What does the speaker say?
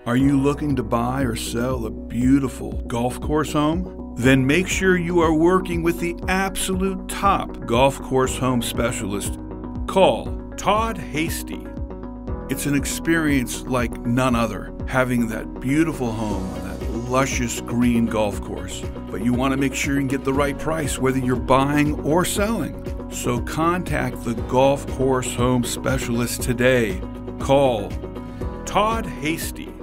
Are you looking to buy or sell a beautiful golf course home? Then make sure you are working with the absolute top golf course home specialist. Call Todd Hasty. It's an experience like none other, having that beautiful home on that luscious green golf course. But you want to make sure you can get the right price, whether you're buying or selling. So contact the golf course home specialist today. Call Todd Hasty